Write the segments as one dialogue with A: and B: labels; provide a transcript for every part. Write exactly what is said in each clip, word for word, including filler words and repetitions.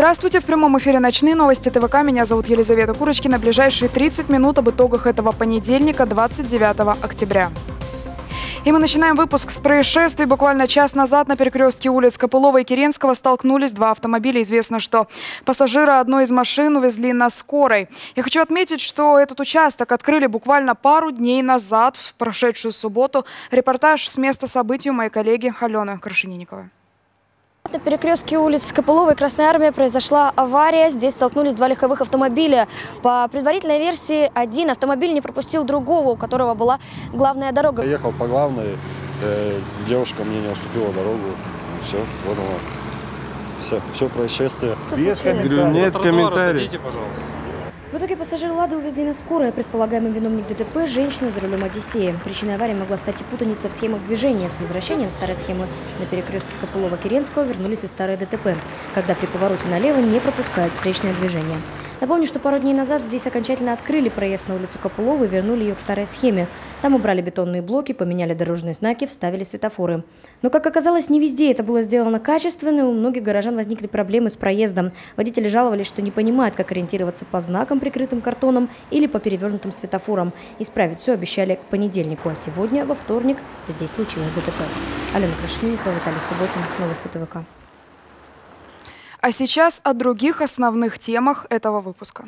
A: Здравствуйте! В прямом эфире «Ночные новости ТВК». Меня зовут Елизавета Курочкина. Ближайшие тридцать минут об итогах этого понедельника, двадцать девятого октября. И мы начинаем выпуск с происшествий. Буквально час назад на перекрестке улиц Копылова и Керенского столкнулись два автомобиля. Известно, что пассажира одной из машин увезли на скорой. Я хочу отметить, что этот участок открыли буквально пару дней назад, в прошедшую субботу. Репортаж с места событий у моей коллеги Алены Крашенинниковой.
B: На перекрестке улиц Копылова и Красной Армии произошла авария. Здесь столкнулись два легковых автомобиля. По предварительной версии, один автомобиль не пропустил другого, у которого была главная дорога.
C: Я ехал по главной, э, девушка мне не уступила дорогу. Все, вот оно. Все, все происшествие.
D: Нет комментариев.
B: В итоге пассажиры «Лады» увезли на скорой, а предполагаемый виновник ДТП – женщина за рулем «Одиссея». Причиной аварии могла стать и путаница в схемах движения. С возвращением старой схемы на перекрестке Копылова-Керенского вернулись и старые ДТП, когда при повороте налево не пропускают встречное движение. Напомню, что пару дней назад здесь окончательно открыли проезд на улицу Копылова и вернули ее к старой схеме. Там убрали бетонные блоки, поменяли дорожные знаки, вставили светофоры. Но, как оказалось, не везде это было сделано качественно, и у многих горожан возникли проблемы с проездом. Водители жаловались, что не понимают, как ориентироваться по знакам, прикрытым картоном, или по перевернутым светофорам. Исправить все обещали к понедельнику, а сегодня, во вторник, здесь случилось ДТП. Алена Крашенинникова, Виталий Субботин, новости ТВК.
A: А сейчас о других основных темах этого выпуска.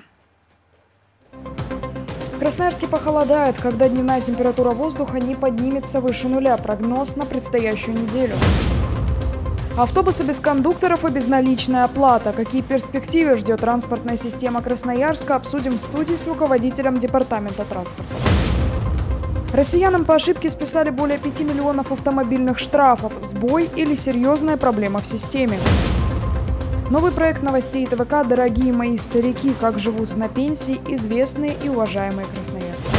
A: В Красноярске похолодает, когда дневная температура воздуха не поднимется выше нуля. Прогноз на предстоящую неделю. Автобусы без кондукторов и безналичная оплата. Какие перспективы ждет транспортная система Красноярска, обсудим в студии с руководителем департамента транспорта. Россиянам по ошибке списали более пяти миллионов автомобильных штрафов. Сбой или серьезная проблема в системе? Новый проект новостей ТВК «Дорогие мои старики. Как живут на пенсии известные и уважаемые красноярцы».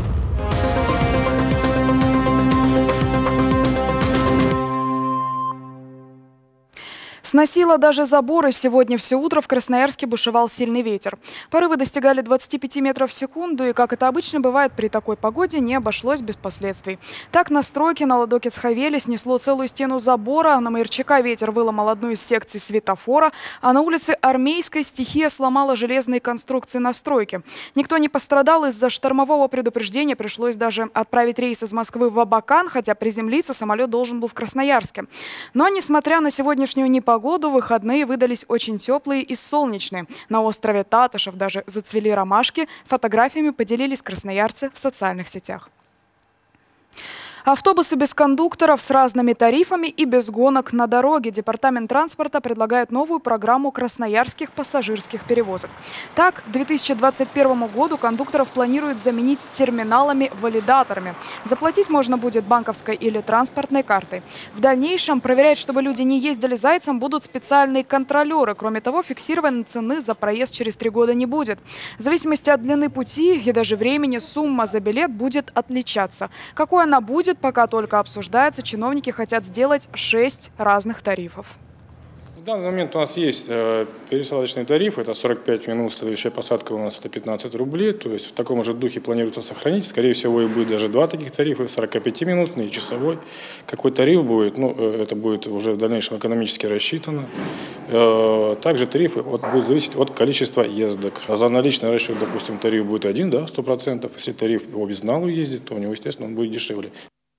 A: Сносило даже заборы. Сегодня все утро в Красноярске бушевал сильный ветер. Порывы достигали двадцати пяти метров в секунду, и, как это обычно бывает при такой погоде, не обошлось без последствий. Так на стройке на Ладокец-Хавели снесло целую стену забора, на Майорчака ветер выломал одну из секций светофора, а на улице Армейской стихия сломала железные конструкции на стройке. Никто не пострадал, из-за штормового предупреждения пришлось даже отправить рейс из Москвы в Абакан, хотя приземлиться самолет должен был в Красноярске. Но, несмотря на сегодняшнюю непогоду, Погоду выходные выдались очень теплые и солнечные. На острове Татышев даже зацвели ромашки. Фотографиями поделились красноярцы в социальных сетях. Автобусы без кондукторов, с разными тарифами и без гонок на дороге. Департамент транспорта предлагает новую программу красноярских пассажирских перевозок. Так, к две тысячи двадцать первому году кондукторов планируют заменить терминалами-валидаторами. Заплатить можно будет банковской или транспортной картой. В дальнейшем проверять, чтобы люди не ездили зайцем, будут специальные контролеры. Кроме того, фиксированной цены за проезд через три года не будет. В зависимости от длины пути и даже времени сумма за билет будет отличаться. Какой она будет, пока только обсуждается. Чиновники хотят сделать шесть разных тарифов.
E: В данный момент у нас есть э, пересадочный тариф, это сорок пять минут, следующая посадка у нас это пятнадцать рублей, то есть в таком же духе планируется сохранить, скорее всего и будет даже два таких тарифа, сорокапятиминутный и часовой. Какой тариф будет, ну э, это будет уже в дальнейшем экономически рассчитано. Э, также тарифы от, будут зависеть от количества ездок. А за наличный расчет, допустим, тариф будет один, да, сто процентов, если тариф по безналу ездит, то у него, естественно, он будет дешевле.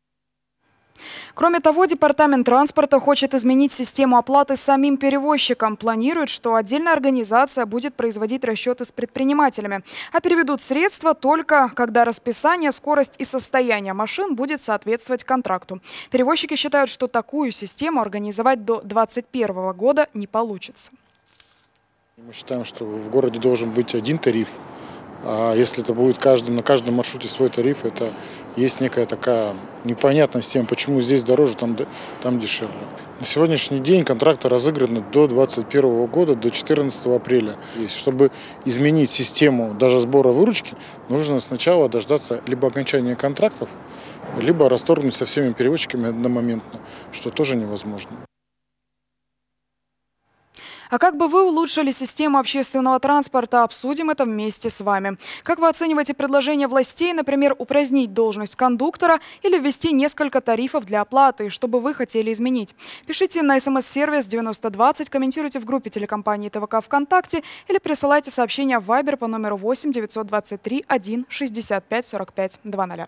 A: Кроме того, департамент транспорта хочет изменить систему оплаты самим перевозчикам. Планирует, что отдельная организация будет производить расчеты с предпринимателями, а переведут средства только когда расписание, скорость и состояние машин будет соответствовать контракту. Перевозчики считают, что такую систему организовать до две тысячи двадцать первого года не получится.
F: Мы считаем, что в городе должен быть один тариф. А если это будет каждым, на каждом маршруте свой тариф, это есть некая такая непонятная система, почему здесь дороже, там, там дешевле. На сегодняшний день контракты разыграны до двадцать первого года, до четырнадцатого апреля. Чтобы изменить систему даже сбора выручки, нужно сначала дождаться либо окончания контрактов, либо расторгнуть со всеми перевозчиками одномоментно, что тоже невозможно.
A: А как бы вы улучшили систему общественного транспорта, обсудим это вместе с вами. Как вы оцениваете предложение властей, например, упразднить должность кондуктора или ввести несколько тарифов для оплаты? Что бы вы хотели изменить? Пишите на смс-сервис девяносто двадцать, комментируйте в группе телекомпании ТВК ВКонтакте или присылайте сообщение в Viber по номеру восемь девятьсот двадцать три один шестьдесят пять сорок пять двадцать.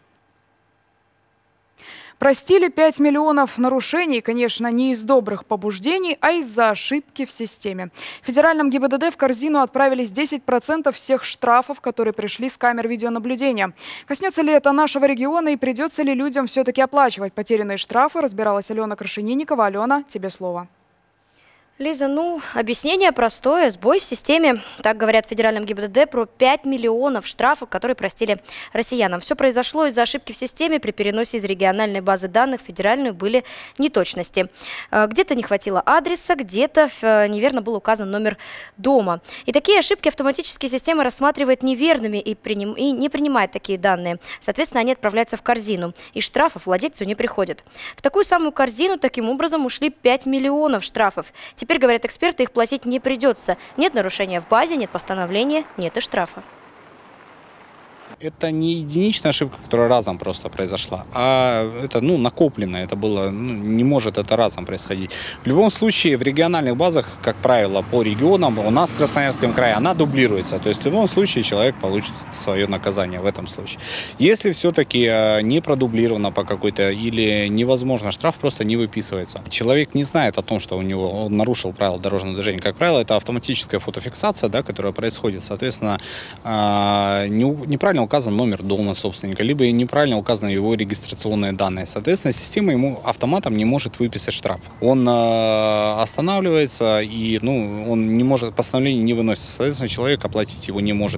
A: Простили пять миллионов нарушений, конечно, не из добрых побуждений, а из-за ошибки в системе. В федеральном ГИБДД в корзину отправились десять процентов всех штрафов, которые пришли с камер видеонаблюдения. Коснется ли это нашего региона и придется ли людям все-таки оплачивать потерянные штрафы, разбиралась Алена Крашенинникова. Алена, тебе слово.
B: Лиза, ну, объяснение простое. Сбой в системе, так говорят в федеральном ГИБДД, про пять миллионов штрафов, которые простили россиянам. Все произошло из-за ошибки в системе. При переносе из региональной базы данных в федеральную были неточности. Где-то не хватило адреса, где-то неверно был указан номер дома. И такие ошибки автоматически система рассматривает неверными и, приним... и не принимает такие данные. Соответственно, они отправляются в корзину. И штрафов владельцу не приходит. В такую самую корзину таким образом ушли пять миллионов штрафов. Теперь, говорят эксперты, их платить не придется. Нет нарушения в базе, нет постановления, нет и штрафа.
G: Это не единичная ошибка, которая разом просто произошла, а это ну, накоплено, это было, ну, не может это разом происходить. В любом случае, в региональных базах, как правило, по регионам, у нас в Красноярском крае, она дублируется. То есть в любом случае человек получит свое наказание в этом случае. Если все-таки не продублировано по какой-то или невозможно, штраф просто не выписывается. Человек не знает о том, что у него он нарушил правила дорожного движения. Как правило, это автоматическая фотофиксация, да, которая происходит. Соответственно, неправильно указан номер дома собственника, либо неправильно указаны его регистрационные данные. Соответственно, система ему автоматом не может выписать штраф. Он э, останавливается и ну, он не может, постановление не выносится. Соответственно, человек оплатить его не может.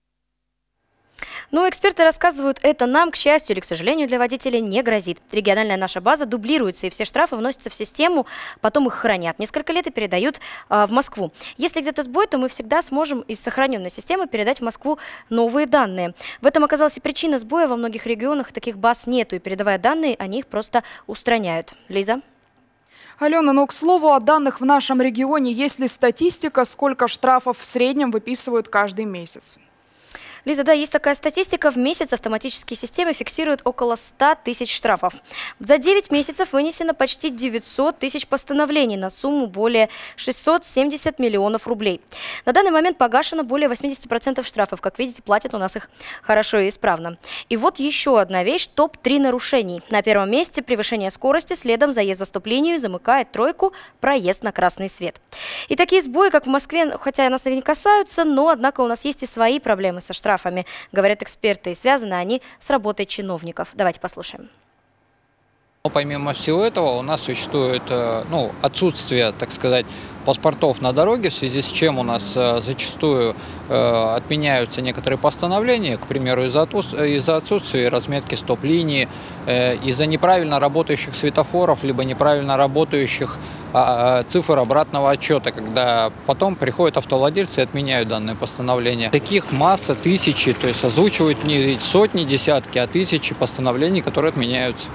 B: Но эксперты рассказывают, это нам, к счастью или к сожалению, для водителей не грозит. Региональная наша база дублируется, и все штрафы вносятся в систему, потом их хранят несколько лет и передают э, в Москву. Если где-то сбой, то мы всегда сможем из сохраненной системы передать в Москву новые данные. В этом оказалась и причина сбоя. Во многих регионах таких баз нету, и передавая данные, они их просто устраняют. Лиза?
A: Алена, ну, к слову о данных в нашем регионе, есть ли статистика, сколько штрафов в среднем выписывают каждый месяц?
B: Лиза, да, есть такая статистика. В месяц автоматические системы фиксируют около ста тысяч штрафов. За девять месяцев вынесено почти девятьсот тысяч постановлений на сумму более шестисот семидесяти миллионов рублей. На данный момент погашено более восьмидесяти процентов штрафов. Как видите, платят у нас их хорошо и исправно. И вот еще одна вещь. топ три нарушений. На первом месте превышение скорости, следом заезд за стоп-линию, замыкает тройку, проезд на красный свет. И такие сбои, как в Москве, хотя нас и не касаются, но, однако, у нас есть и свои проблемы со штрафами. Говорят эксперты, и связаны они с работой чиновников. Давайте послушаем.
H: Но помимо всего этого у нас существует ну, отсутствие, так сказать, паспортов на дороге, в связи с чем у нас зачастую э, отменяются некоторые постановления, к примеру, из-за из отсутствия разметки стоп-линии, э, из-за неправильно работающих светофоров, либо неправильно работающих э, цифр обратного отчета, когда потом приходят автовладельцы и отменяют данное постановление. Таких масса, тысячи, то есть озвучивают не сотни, десятки, а тысячи постановлений, которые отменяются.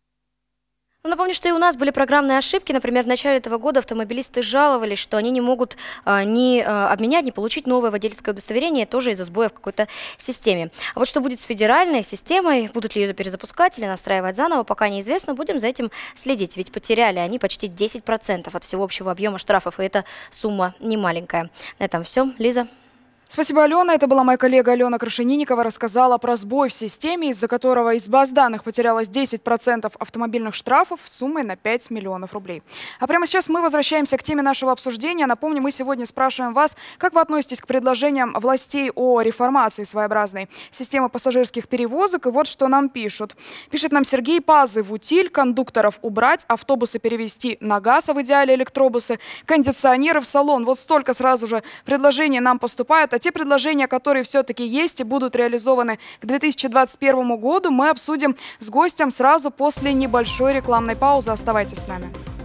B: Напомню, что и у нас были программные ошибки. Например, в начале этого года автомобилисты жаловались, что они не могут а, ни а, обменять, ни получить новое водительское удостоверение, тоже из-за сбоя в какой-то системе. А вот что будет с федеральной системой, будут ли ее перезапускать или настраивать заново, пока неизвестно. Будем за этим следить, ведь потеряли они почти десять процентов от всего общего объема штрафов, и эта сумма не маленькая. На этом все. Лиза.
A: Спасибо, Алена. Это была моя коллега Алена Крашенинникова. Рассказала про сбой в системе, из-за которого из баз данных потерялось десять процентов автомобильных штрафов суммой на пять миллионов рублей. А прямо сейчас мы возвращаемся к теме нашего обсуждения. Напомню, мы сегодня спрашиваем вас, как вы относитесь к предложениям властей о реформации своеобразной системы пассажирских перевозок. И вот что нам пишут. Пишет нам Сергей: пазы в утиль, кондукторов убрать, автобусы перевести на газ, а в идеале электробусы, кондиционеры в салон. Вот столько сразу же предложений нам поступают. А те предложения, которые все-таки есть и будут реализованы к две тысячи двадцать первому году, мы обсудим с гостем сразу после небольшой рекламной паузы. Оставайтесь с нами.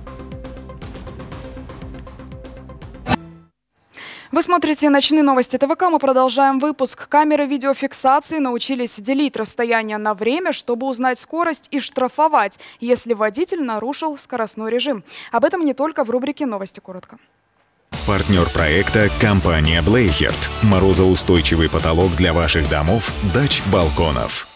A: Вы смотрите «Ночные новости ТВК». Мы продолжаем выпуск. Камеры видеофиксации научились делить расстояние на время, чтобы узнать скорость и штрафовать, если водитель нарушил скоростной режим. Об этом не только в рубрике «Новости коротко».
I: Партнер проекта – компания Блейхерт. Морозоустойчивый потолок для ваших домов, дач, балконов.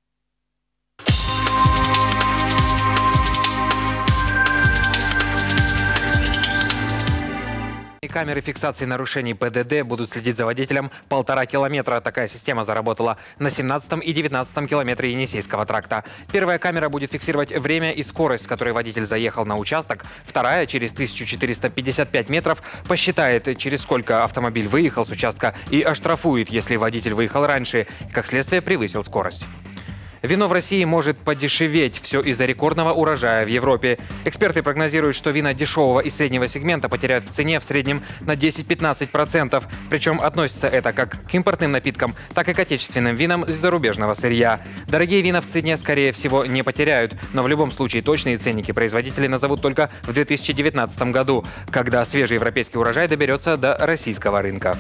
J: Камеры фиксации нарушений ПДД будут следить за водителем полтора километра. Такая система заработала на семнадцатом и девятнадцатом километре Енисейского тракта. Первая камера будет фиксировать время и скорость, с которой водитель заехал на участок. Вторая через тысячу четыреста пятьдесят пять метров посчитает, через сколько автомобиль выехал с участка и оштрафует, если водитель выехал раньше, как следствие превысил скорость. Вино в России может подешеветь. Все из-за рекордного урожая в Европе. Эксперты прогнозируют, что вина дешевого и среднего сегмента потеряют в цене в среднем на десять-пятнадцать процентов. Причем относится это как к импортным напиткам, так и к отечественным винам из зарубежного сырья. Дорогие вина в цене, скорее всего, не потеряют. Но в любом случае точные ценники производители назовут только в две тысячи девятнадцатом году, когда свежий европейский урожай доберется до российского рынка.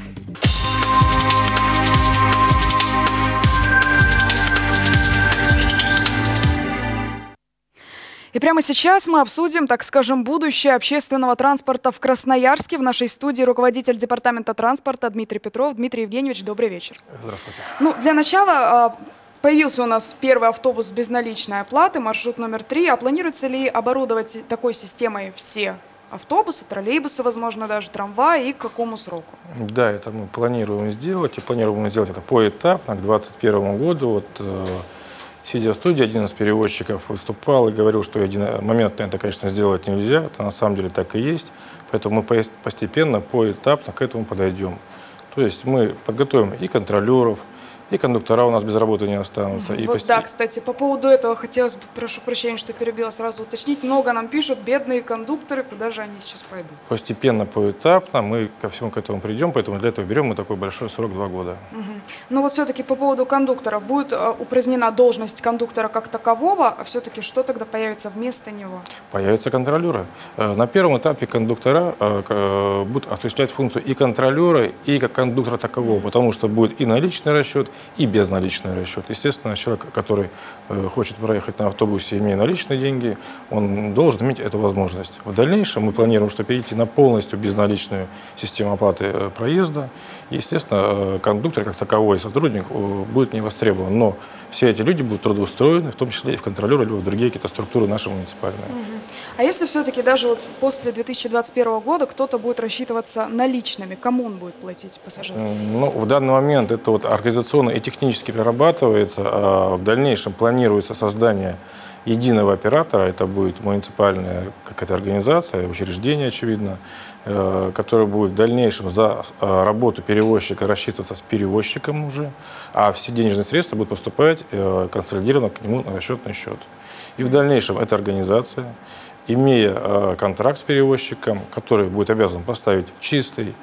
A: И прямо сейчас мы обсудим, так скажем, будущее общественного транспорта в Красноярске. В нашей студии руководитель департамента транспорта Дмитрий Петров. Дмитрий Евгеньевич, добрый вечер.
E: Здравствуйте.
A: Ну, для начала появился у нас первый автобус с безналичной оплаты, маршрут номер три. А планируется ли оборудовать такой системой все автобусы, троллейбусы, возможно, даже трамваи, и к какому сроку?
E: Да, это мы планируем сделать. И планируем сделать это поэтапно, к двадцать первому году. Вот, сидя в студии, один из перевозчиков выступал и говорил, что один момент это, конечно, сделать нельзя. Это на самом деле так и есть. Поэтому мы постепенно, поэтапно к этому подойдем. То есть мы подготовим и контролеров, и кондуктора у нас без работы не останутся.
A: Вот
E: и пост...
A: да, кстати, по поводу этого хотелось бы, прошу прощения, что перебила, сразу уточнить. Много нам пишут, бедные кондукторы, куда же они сейчас пойдут?
E: Постепенно, поэтапно мы ко всему к этому придем, поэтому для этого берем мы такой большой срок, два года.
A: Угу. Но вот все-таки по поводу кондуктора. Будет uh, упразднена должность кондуктора как такового, а все-таки что тогда появится вместо него?
E: Появятся контролеры. На первом этапе кондуктора uh, будут осуществлять функцию и контролера, и как кондуктора такового, потому что будет и наличный расчет, и безналичный расчет. Естественно, человек, который э, хочет проехать на автобусе, имея наличные деньги, он должен иметь эту возможность. В дальнейшем мы планируем, что перейти на полностью безналичную систему оплаты э, проезда. И, естественно, э, кондуктор как таковой сотрудник э, будет не востребован. Но все эти люди будут трудоустроены, в том числе и в контролеры, либо в другие какие-то структуры наши муниципальные.
A: Угу. А если все-таки даже вот после две тысячи двадцать первого года кто-то будет рассчитываться наличными, кому он будет платить пассажирам?
E: Ну, в данный момент это вот организационно и технически прорабатывается, а в дальнейшем планируется создание единого оператора, это будет муниципальная какая-то организация, учреждение, очевидно, которое будет в дальнейшем за работу перевозчика рассчитываться с перевозчиком уже, а все денежные средства будут поступать консолидированно к нему на расчетный счет. И в дальнейшем эта организация, имея контракт с перевозчиком, который будет обязан поставить чистый,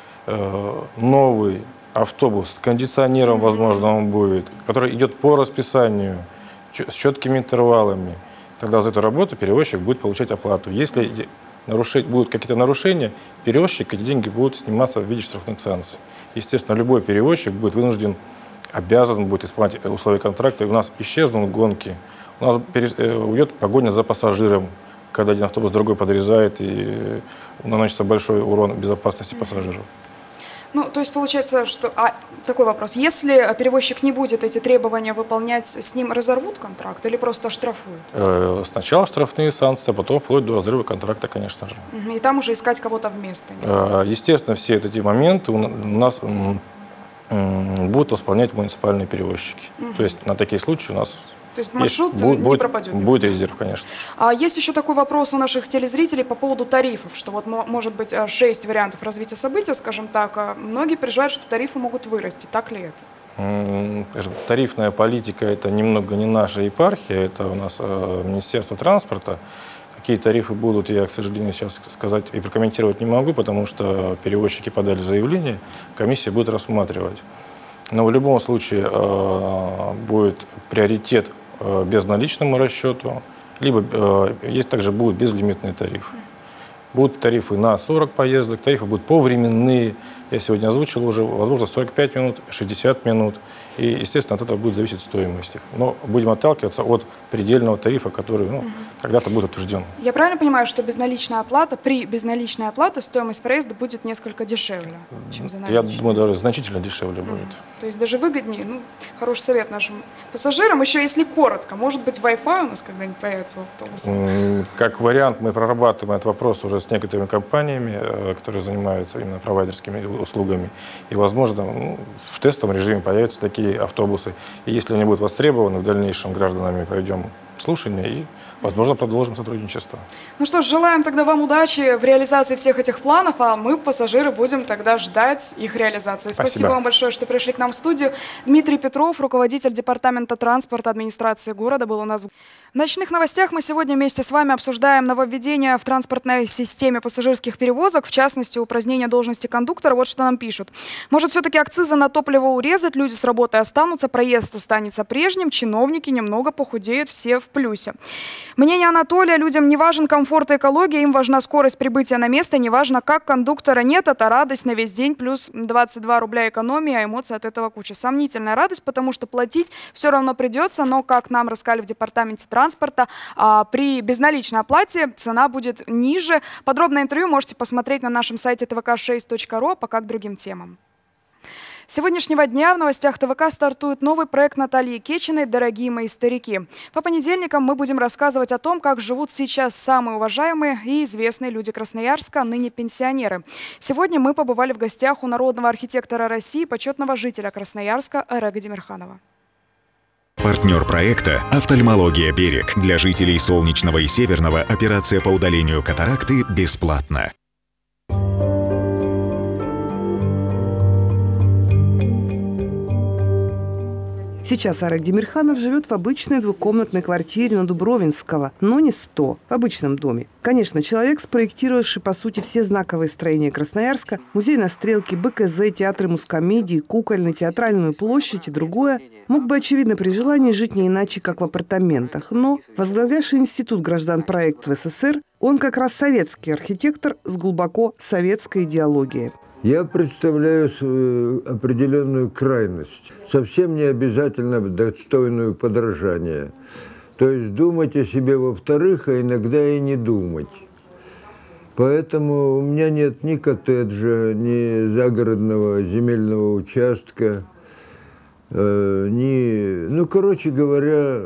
E: новый автобус с кондиционером, возможно, он будет, который идет по расписанию, с четкими интервалами, тогда за эту работу перевозчик будет получать оплату. Если нарушить, будут какие-то нарушения, перевозчик эти деньги будут сниматься в виде штрафных санкций. Естественно, любой перевозчик будет вынужден, обязан будет исполнять условия контракта. И у нас исчезнут гонки, у нас уйдет погоня за пассажиром, когда один автобус другой подрезает и наносится большой урон безопасности пассажиров.
A: Ну, то есть получается, что... А, такой вопрос. Если перевозчик не будет эти требования выполнять, с ним разорвут контракт или просто оштрафуют?
E: Э, сначала штрафные санкции, а потом вплоть до разрыва контракта, конечно же.
A: И там уже искать кого-то вместо него?
E: Э, естественно, все эти моменты у нас будут восполнять муниципальные перевозчики.
A: Угу.
E: То есть на такие случаи у нас...
A: То есть маршрут
E: есть,
A: не
E: будет,
A: пропадет?
E: Будет резерв, конечно.
A: А есть еще такой вопрос у наших телезрителей по поводу тарифов, что вот может быть шесть вариантов развития события, скажем так. Многие переживают, что тарифы могут вырасти. Так ли это?
E: Скажем, тарифная политика – это немного не наша епархия, это у нас э, Министерство транспорта. Какие тарифы будут, я, к сожалению, сейчас сказать и прокомментировать не могу, потому что перевозчики подали заявление, комиссия будет рассматривать. Но в любом случае э, будет приоритет э, безналичному расчету, либо э, есть также будут безлимитные тарифы. Будут тарифы на сорок поездок, тарифы будут повременные. Я сегодня озвучил уже, возможно, сорок пять минут, шестьдесят минут. и, естественно, от этого будет зависеть стоимость их. Но будем отталкиваться от предельного тарифа, который ну, угу. когда-то будет утвержден.
A: Я правильно понимаю, что безналичная оплата, при безналичной оплате стоимость проезда будет несколько дешевле, чем за наличные?
E: Я думаю, даже значительно дешевле будет.
A: Mm. То есть даже выгоднее. Ну, хороший совет нашим пассажирам. Еще если коротко, может быть, Wi-Fi у нас когда-нибудь появится в автобусе?
E: Как вариант, мы прорабатываем этот вопрос уже с некоторыми компаниями, которые занимаются именно провайдерскими услугами. И, возможно, ну, в тестовом режиме появятся такие автобусы. И если они будут востребованы, в дальнейшем гражданами проведем слушания и, возможно, продолжим сотрудничество.
A: Ну что ж, желаем тогда вам удачи в реализации всех этих планов, а мы, пассажиры, будем тогда ждать их реализации. Спасибо, Спасибо вам большое, что пришли к нам в студию. Дмитрий Петров, руководитель департамента транспорта администрации города, был у нас. В ночных новостях мы сегодня вместе с вами обсуждаем нововведения в транспортной системе пассажирских перевозок, в частности, упразднение должности кондуктора. Вот что нам пишут. Может, все-таки акцизы на топливо урезать, люди с работы останутся, проезд останется прежним, чиновники немного похудеют, все в плюсе. Мнение Анатолия: людям не важен комфорт и экология, им важна скорость прибытия на место, не важно, как кондуктора нет, это радость на весь день, плюс двадцать два рубля экономии, а эмоций от этого куча. Сомнительная радость, потому что платить все равно придется, но, как нам рассказали в департаменте транспорта, при безналичной оплате цена будет ниже. Подробное интервью можете посмотреть на нашем сайте тэ вэ ка шесть точка ру, пока к другим темам. С сегодняшнего дня в новостях тэ вэ ка стартует новый проект Натальи Кечиной «Дорогие мои старики». По понедельникам мы будем рассказывать о том, как живут сейчас самые уважаемые и известные люди Красноярска, ныне пенсионеры. Сегодня мы побывали в гостях у народного архитектора России, почетного жителя Красноярска Эрега Демирханова.
I: Партнер проекта «Офтальмология Берег». Для жителей Солнечного и Северного операция по удалению катаракты бесплатна.
K: Сейчас Эрег Демирханов живет в обычной двухкомнатной квартире на Дубровинского, но не сто, в обычном доме. Конечно, человек, спроектировавший, по сути, все знаковые строения Красноярска, музей на Стрелке, бэ ка зэ, театры Мускомедии, Кукольный, Театральную площадь и другое, мог бы, очевидно, при желании жить не иначе, как в апартаментах. Но, возглавлявший Институт граждан-проект в эс эс эр, он как раз советский архитектор с глубоко советской идеологией.
L: Я представляю определенную крайность, совсем не обязательно достойную подражания. То есть думать о себе во-вторых, а иногда и не думать. Поэтому у меня нет ни коттеджа, ни загородного земельного участка, э, ни... Ну, короче говоря,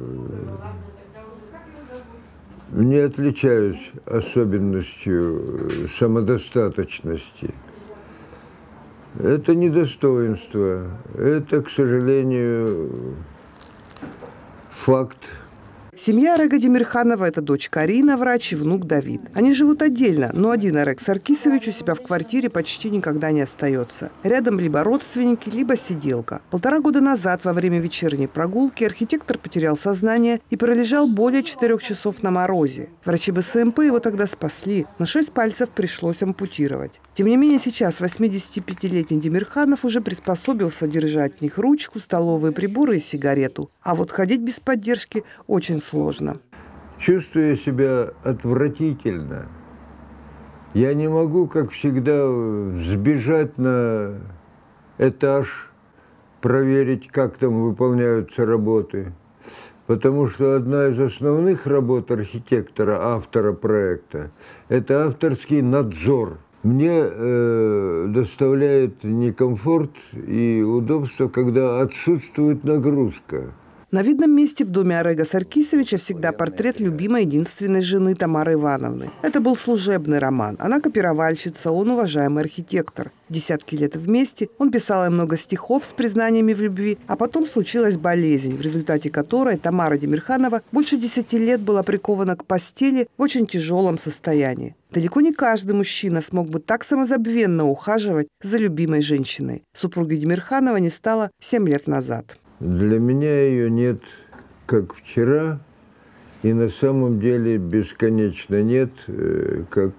L: не отличаюсь особенностью самодостаточности. Это не достоинство, это, к сожалению, факт.
K: Семья Эрега Демирханова – это дочь Карина, врач, и внук Давид. Они живут отдельно, но один Эрег Саркисович у себя в квартире почти никогда не остается. Рядом либо родственники, либо сиделка. Полтора года назад, во время вечерней прогулки, архитектор потерял сознание и пролежал более четырех часов на морозе. Врачи бэ эс эм пэ его тогда спасли, но шесть пальцев пришлось ампутировать. Тем не менее, сейчас восьмидесятипятилетний Демирханов уже приспособился держать в них ручку, столовые приборы и сигарету. А вот ходить без поддержки очень сложно.
L: Чувствую себя отвратительно. Я не могу, как всегда, сбежать на этаж, проверить, как там выполняются работы. Потому что одна из основных работ архитектора, автора проекта, это авторский надзор. Мне э, доставляет некомфорт и удобство, когда отсутствует нагрузка.
K: На видном месте в доме Эрега Саркисовича всегда портрет любимой единственной жены Тамары Ивановны. Это был служебный роман. Она копировальщица, он уважаемый архитектор. Десятки лет вместе он писал ей много стихов с признаниями в любви, а потом случилась болезнь, в результате которой Тамара Демирханова больше десяти лет была прикована к постели в очень тяжелом состоянии. Далеко не каждый мужчина смог бы так самозабвенно ухаживать за любимой женщиной. Супруги Демирханова не стало семь лет назад.
L: Для меня ее нет, как вчера, и на самом деле бесконечно нет, как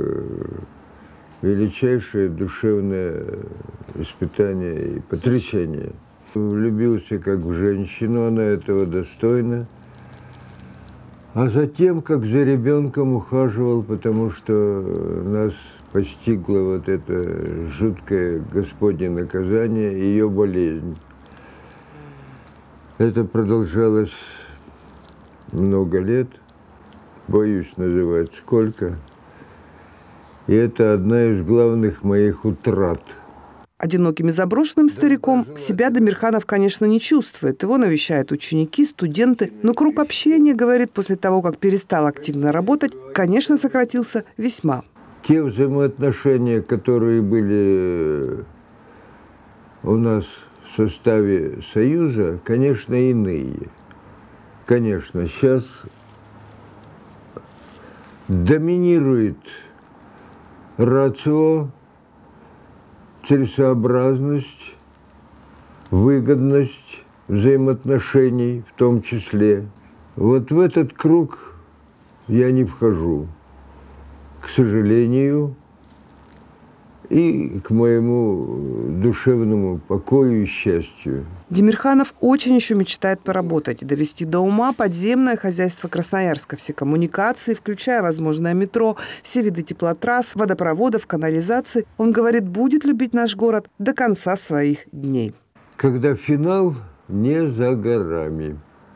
L: величайшее душевное испытание и потрясение. Влюбился как в женщину, она этого достойна. А затем, как за ребенком, ухаживал, потому что нас постигло вот это жуткое Господне наказание, ее болезнь. Это продолжалось много лет, боюсь называть сколько. И это одна из главных моих утрат.
K: Одиноким и заброшенным стариком себя Дамирханов, конечно, не чувствует. Его навещают ученики, студенты. Но круг общения, говорит, после того, как перестал активно работать, конечно, сократился весьма.
L: Те взаимоотношения, которые были у нас в составе Союза, конечно, иные. Конечно, сейчас доминирует рацио, целесообразность, выгодность взаимоотношений в том числе. Вот в этот круг я не вхожу, к сожалению, и к моему душевному покою и счастью.
K: Дамирханов очень еще мечтает поработать и довести до ума подземное хозяйство Красноярска. Все коммуникации, включая возможное метро, все виды теплотрасс, водопроводов, канализации. Он говорит, будет любить наш город до конца своих дней.
L: Когда финал не за горами,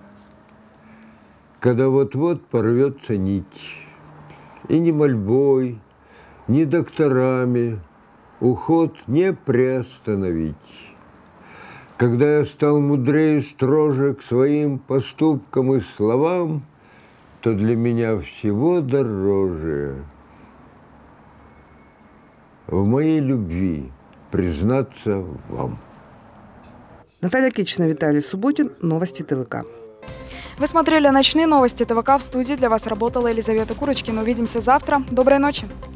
L: когда вот-вот порвется нить, и ни мольбой, ни докторами уход не приостановить. Когда я стал мудрее и строже к своим поступкам и словам, то для меня всего дороже в моей любви признаться вам.
K: Наталья Кичина, Виталий Субботин. Новости ТВК.
A: Вы смотрели «Ночные новости ТВК». В студии для вас работала Елизавета Курочкина. Увидимся завтра. Доброй ночи.